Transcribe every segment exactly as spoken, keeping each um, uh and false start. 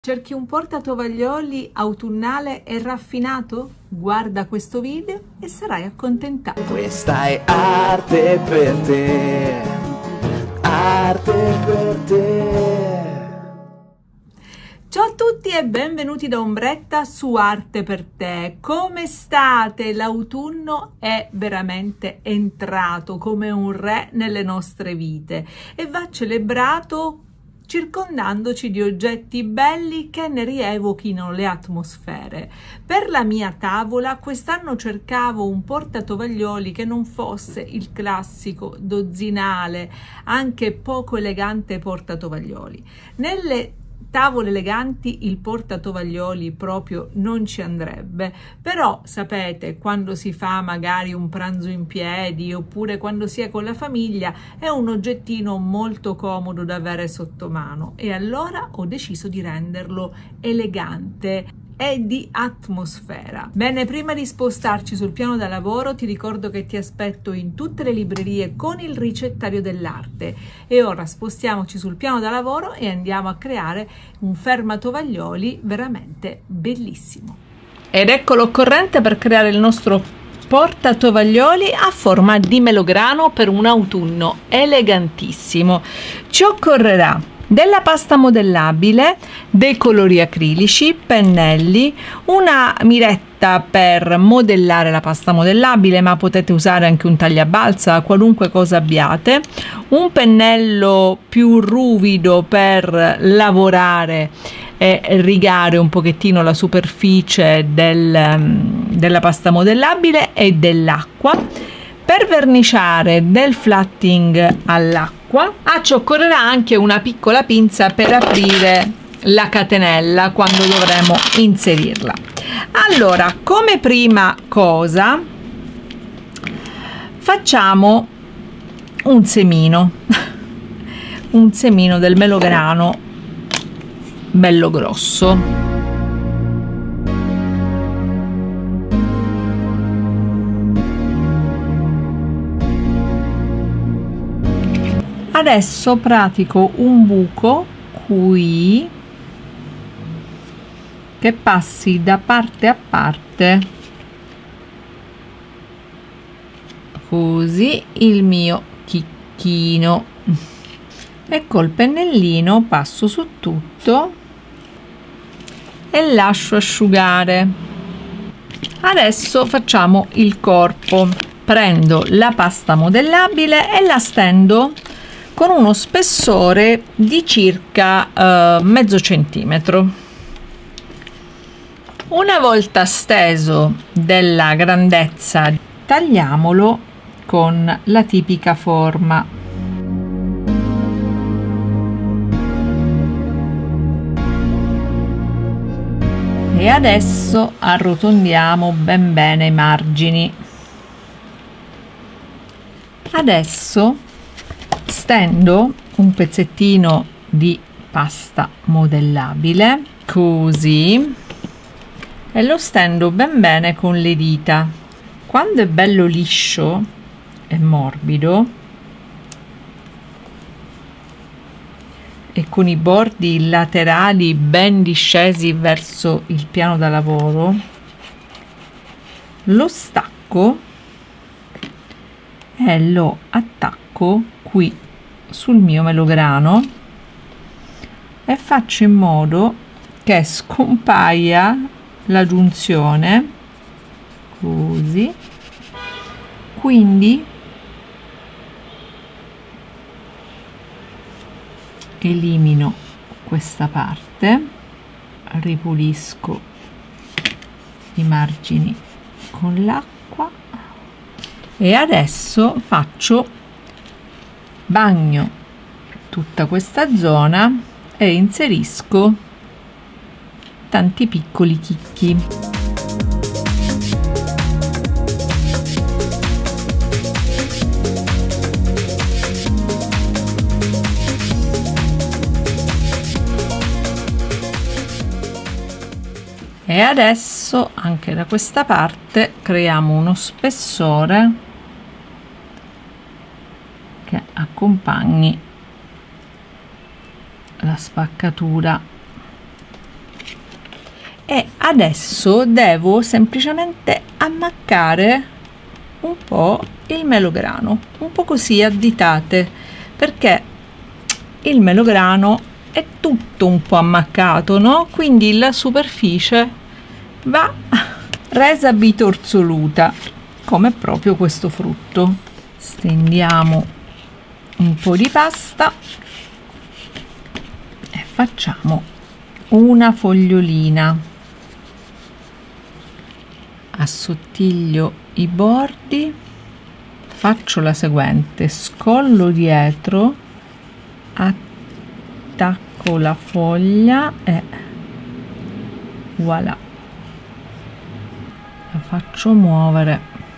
Cerchi un portatovaglioli autunnale e raffinato? Guarda questo video e sarai accontentato. Questa è arte per te, arte per te. Ciao a tutti e benvenuti da Ombretta su Arte per te. Come state? L'autunno è veramente entrato come un re nelle nostre vite e va celebrato circondandoci di oggetti belli che ne rievochino le atmosfere. Per la mia tavola quest'anno cercavo un portatovaglioli che non fosse il classico dozzinale, anche poco elegante portatovaglioli. Nelle tavole eleganti il portatovaglioli proprio non ci andrebbe, però sapete, quando si fa magari un pranzo in piedi oppure quando si è con la famiglia è un oggettino molto comodo da avere sotto mano e allora ho deciso di renderlo elegante e di atmosfera. Bene, prima di spostarci sul piano da lavoro ti ricordo che ti aspetto in tutte le librerie con il ricettario dell'arte e ora spostiamoci sul piano da lavoro e andiamo a creare un fermatovaglioli veramente bellissimo. Ed ecco l'occorrente per creare il nostro portatovaglioli a forma di melograno per un autunno elegantissimo. Ci occorrerà della pasta modellabile, dei colori acrilici, pennelli, una miretta per modellare la pasta modellabile, ma potete usare anche un tagliabalza, qualunque cosa abbiate, un pennello più ruvido per lavorare e rigare un pochettino la superficie del, della pasta modellabile e dell'acqua. Per verniciare del flatting all'acqua ah, ci occorrerà anche una piccola pinza per aprire la catenella quando dovremo inserirla. Allora, come prima cosa facciamo un semino un semino del melograno bello grosso. Adesso pratico un buco qui che passi da parte a parte, così il mio chicchino, e col pennellino passo su tutto e lascio asciugare. Adesso facciamo il corpo. Prendo la pasta modellabile e la stendo con uno spessore di circa uh, mezzo centimetro. Una volta steso della grandezza, tagliamolo con la tipica forma. E adesso arrotondiamo ben bene i margini. Adesso stendo un pezzettino di pasta modellabile così e lo stendo ben bene con le dita. Quando è bello liscio e morbido e con i bordi laterali ben discesi verso il piano da lavoro, lo stacco e lo attacco qui sul mio melograno e faccio in modo che scompaia la giunzione così, quindi elimino questa parte, ripulisco i margini con l'acqua e adesso faccio bagno tutta questa zona e inserisco tanti piccoli chicchi. E adesso anche da questa parte creiamo uno spessore che accompagni la spaccatura e adesso devo semplicemente ammaccare un po' il melograno, un po' così a ditate, perché il melograno è tutto un po' ammaccato, no? Quindi la superficie va resa bitorzoluta, come proprio questo frutto. Stendiamo un po' di pasta e facciamo una fogliolina, assottiglio i bordi, faccio la seguente: scollo dietro, attacco la foglia e voilà, la faccio muovere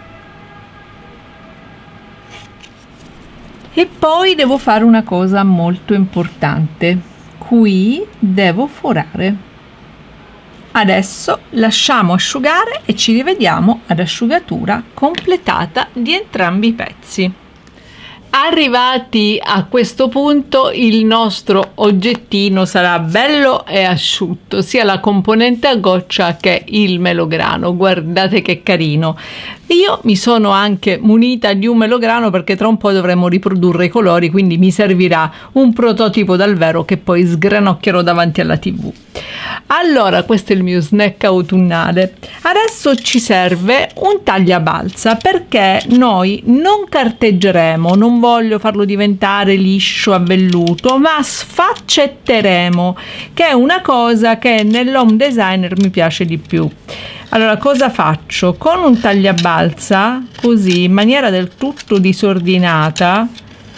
e poi devo fare una cosa molto importante. Qui devo forare. Adesso lasciamo asciugare e ci rivediamo ad asciugatura completata di entrambi i pezzi. Arrivati a questo punto il nostro oggettino sarà bello e asciutto, sia la componente a goccia che il melograno. Guardate che carino. Io mi sono anche munita di un melograno perché tra un po' dovremo riprodurre i colori, quindi mi servirà un prototipo dal vero che poi sgranocchierò davanti alla tivù. Allora, questo è il mio snack autunnale. Adesso ci serve un tagliabalza, perché noi non carteggeremo, non voglio farlo diventare liscio a velluto, ma sfaccetteremo, che è una cosa che nell'home designer mi piace di più. Allora, cosa faccio? Con un tagliabalza, così, in maniera del tutto disordinata,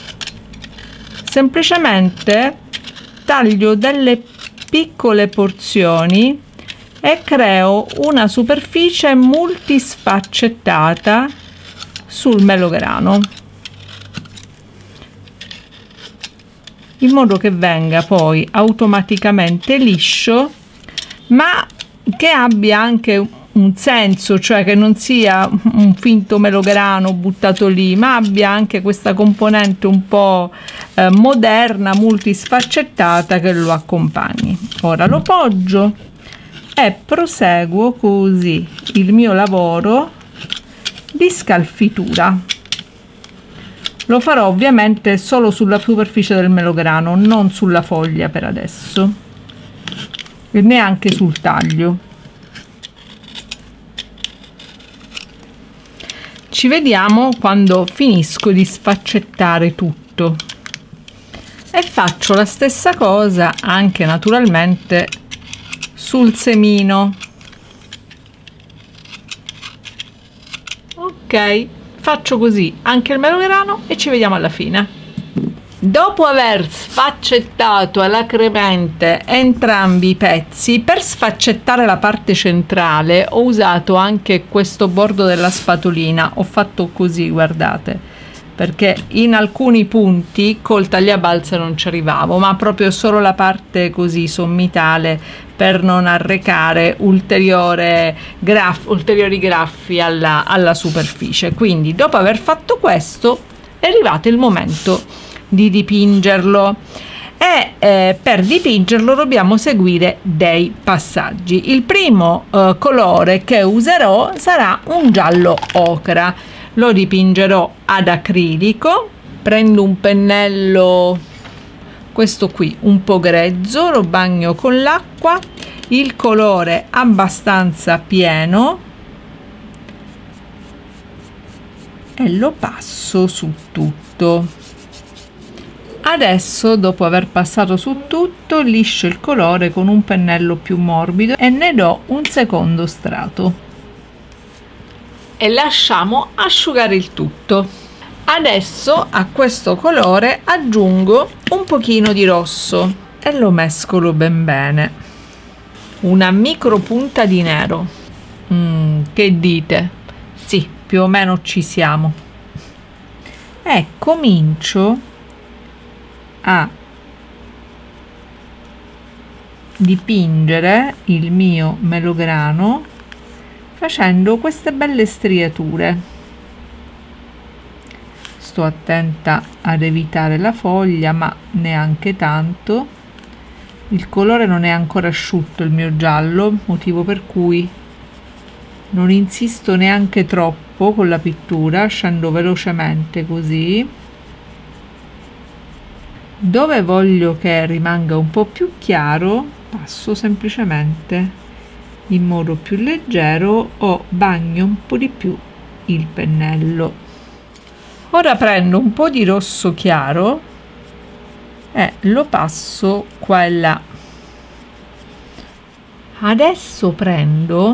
semplicemente taglio delle piccole porzioni e creo una superficie multisfaccettata sul melograno, in modo che venga poi automaticamente liscio, ma che abbia anche un senso, cioè che non sia un finto melograno buttato lì, ma abbia anche questa componente un po' eh, moderna, multisfaccettata, che lo accompagni. Ora lo poggio e proseguo così il mio lavoro di scalfitura. Lo farò ovviamente solo sulla superficie del melograno, non sulla foglia per adesso, e neanche sul taglio. Ci vediamo quando finisco di sfaccettare tutto e faccio la stessa cosa anche naturalmente sul semino. Ok, faccio così anche il melograno e ci vediamo alla fine. Dopo aver sfaccettato alacremente entrambi i pezzi, per sfaccettare la parte centrale ho usato anche questo bordo della spatolina. Ho fatto così, guardate, perché in alcuni punti col tagliabalza non ci arrivavo, ma proprio solo la parte così sommitale, per non arrecare ulteriore graff, ulteriori graffi alla, alla superficie. Quindi dopo aver fatto questo è arrivato il momento di dipingerlo e eh, per dipingerlo dobbiamo seguire dei passaggi. Il primo eh, colore che userò sarà un giallo ocra. Lo dipingerò ad acrilico. Prendo un pennello, questo qui, un po' grezzo, lo bagno con l'acqua, il colore abbastanza pieno e lo passo su tutto. Adesso, dopo aver passato su tutto, liscio il colore con un pennello più morbido e ne do un secondo strato e lasciamo asciugare il tutto. Adesso a questo colore aggiungo un pochino di rosso e lo mescolo ben bene, una micro punta di nero. Mm, che dite? Sì, più o meno ci siamo. E comincio a dipingere il mio melograno facendo queste belle striature. Sto attenta ad evitare la foglia, ma neanche tanto, Il colore non è ancora asciutto, il mio giallo, motivo per cui non insisto neanche troppo con la pittura, scendo velocemente così. Dove voglio che rimanga un po' più chiaro, passo semplicemente in modo più leggero o bagno un po' di più il pennello. Ora prendo un po' di rosso chiaro e lo passo qua e là. Adesso prendo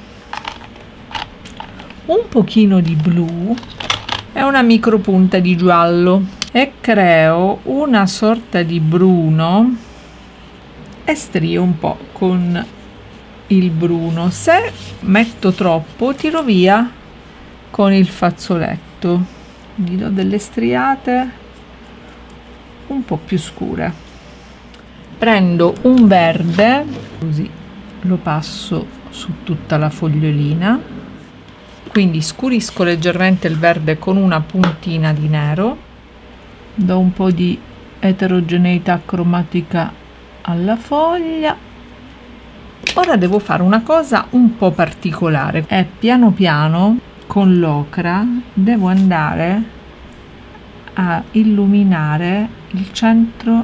un pochino di blu e una micropunta di giallo e creo una sorta di bruno e strio un po' con il bruno. Se metto troppo tiro via con il fazzoletto, gli do delle striate un po' più scure. Prendo un verde, così lo passo su tutta la fogliolina, quindi scurisco leggermente il verde con una puntina di nero, do un po' di eterogeneità cromatica alla foglia. Ora devo fare una cosa un po' particolare e piano piano con l'ocra devo andare a illuminare il centro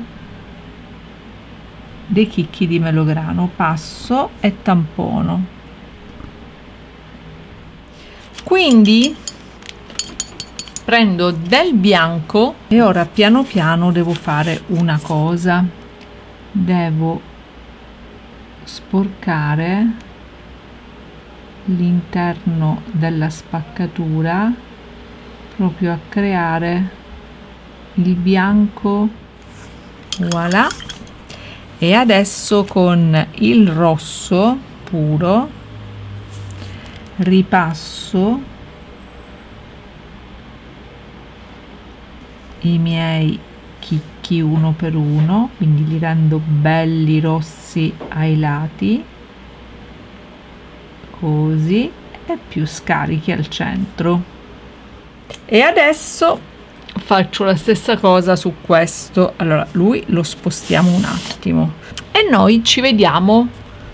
dei chicchi di melograno. Passo e tampono, quindi prendo del bianco e ora piano piano devo fare una cosa, devo sporcare l'interno della spaccatura proprio a creare il bianco. Voilà. E adesso con il rosso puro ripasso i miei chicchi uno per uno, quindi li rendo belli rossi ai lati così e più scarichi al centro. E adesso faccio la stessa cosa su questo. Allora lui lo spostiamo un attimo e noi ci vediamo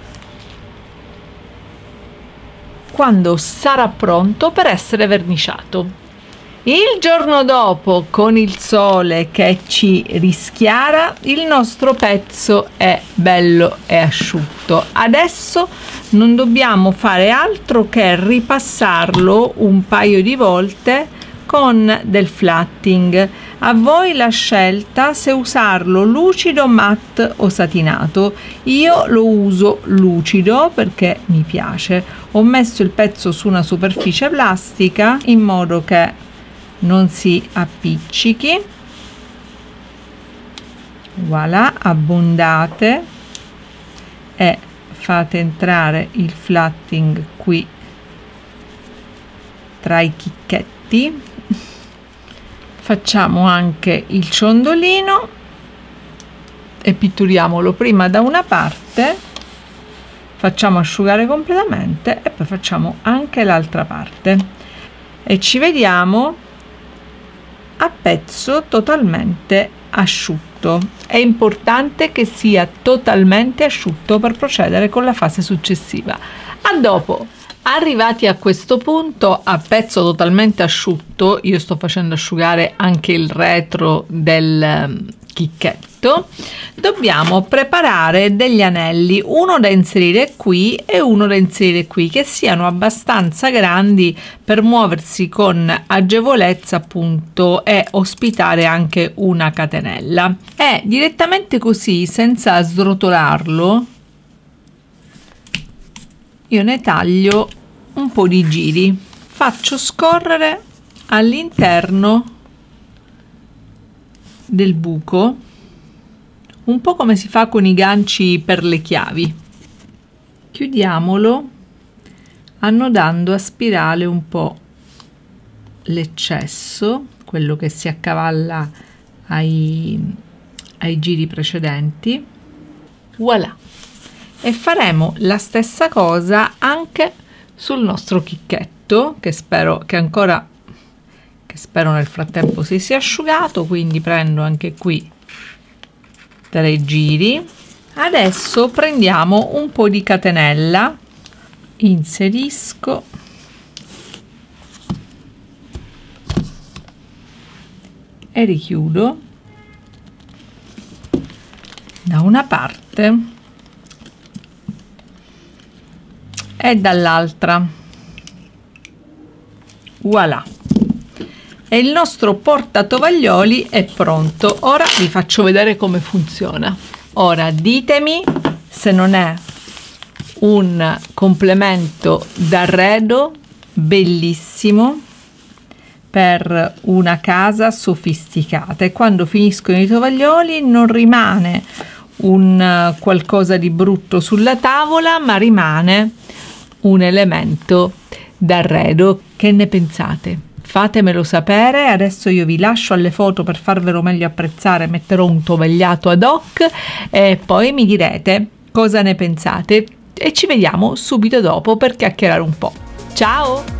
quando sarà pronto per essere verniciato. Il giorno dopo, con il sole che ci rischiara, il nostro pezzo è bello e asciutto. Adesso non dobbiamo fare altro che ripassarlo un paio di volte con del flatting. A voi la scelta se usarlo lucido, matte o satinato. Io lo uso lucido perché mi piace. Ho messo il pezzo su una superficie plastica in modo che non si appiccichi. Voilà, abbondate e fate entrare il flatting qui tra i chicchetti. Facciamo anche il ciondolino e pitturiamolo prima da una parte, facciamo asciugare completamente e poi facciamo anche l'altra parte e ci vediamo a pezzo totalmente asciutto. È importante che sia totalmente asciutto per procedere con la fase successiva. A dopo. Arrivati a questo punto, a pezzo totalmente asciutto, io sto facendo asciugare anche il retro del chicchetto, dobbiamo preparare degli anelli, uno da inserire qui e uno da inserire qui, che siano abbastanza grandi per muoversi con agevolezza appunto e ospitare anche una catenella. E direttamente così, senza srotolarlo, io ne taglio un po' di giri, faccio scorrere all'interno del buco, un po' come si fa con i ganci per le chiavi. Chiudiamolo annodando a spirale un po' l'eccesso, quello che si accavalla ai, ai giri precedenti. Voilà. E faremo la stessa cosa anche sul nostro chicchetto, che spero che ancora che spero nel frattempo si sia asciugato, quindi prendo anche qui tre giri. Adesso prendiamo un po' di catenella, inserisco e richiudo da una parte e dall'altra. Voilà, e il nostro portatovaglioli è pronto. Ora vi faccio vedere come funziona. Ora ditemi se non è un complemento d'arredo bellissimo per una casa sofisticata, e quando finiscono i tovaglioli non rimane un qualcosa di brutto sulla tavola, ma rimane un elemento d'arredo. Che ne pensate? Fatemelo sapere. Adesso io vi lascio alle foto per farvelo meglio apprezzare, metterò un tovagliato ad hoc e poi mi direte cosa ne pensate e ci vediamo subito dopo per chiacchierare un po'. Ciao!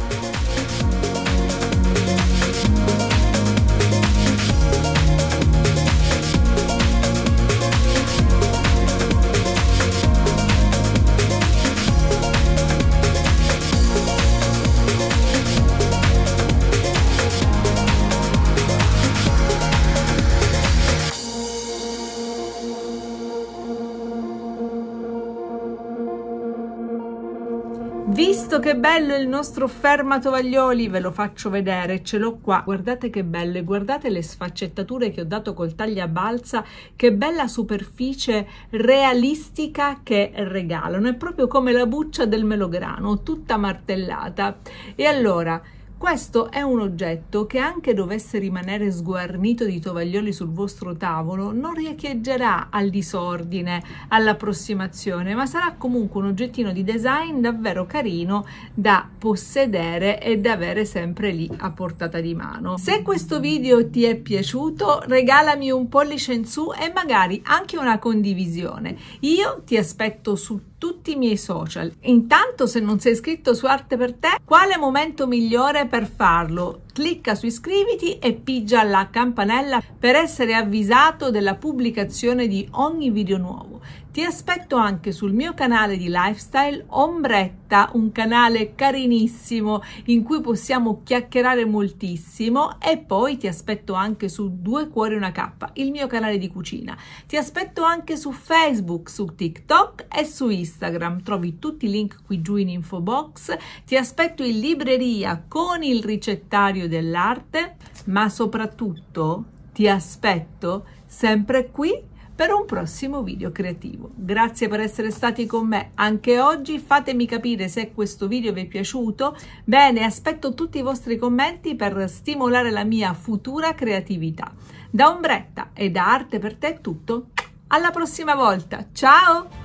Visto che bello il nostro fermatovaglioli, ve lo faccio vedere, ce l'ho qua, guardate che bello, e guardate le sfaccettature che ho dato col tagliabalza, che bella superficie realistica che regalano, è proprio come la buccia del melograno, tutta martellata. E allora, questo è un oggetto che, anche dovesse rimanere sguarnito di tovaglioli sul vostro tavolo, non riecheggerà al disordine, all'approssimazione, ma sarà comunque un oggettino di design davvero carino da possedere e da avere sempre lì a portata di mano. Se questo video ti è piaciuto, regalami un pollice in su e magari anche una condivisione. Io ti aspetto su tutti i miei social. Intanto, se non sei iscritto su Arte per Te, quale momento migliore per farlo? Clicca su iscriviti e pigia la campanella per essere avvisato della pubblicazione di ogni video nuovo. Ti aspetto anche sul mio canale di lifestyle Ombretta, un canale carinissimo in cui possiamo chiacchierare moltissimo, e poi ti aspetto anche su Due Cuori Una Cappa, il mio canale di cucina. Ti aspetto anche su Facebook, su TikTok e su Instagram, trovi tutti i link qui giù in info box. Ti aspetto in libreria con il ricettario dell'arte, ma soprattutto ti aspetto sempre qui per un prossimo video creativo. Grazie per essere stati con me anche oggi. Fatemi capire se questo video vi è piaciuto. Bene, aspetto tutti i vostri commenti per stimolare la mia futura creatività. Da Ombretta e da Arte per Te è tutto. Alla prossima volta. Ciao!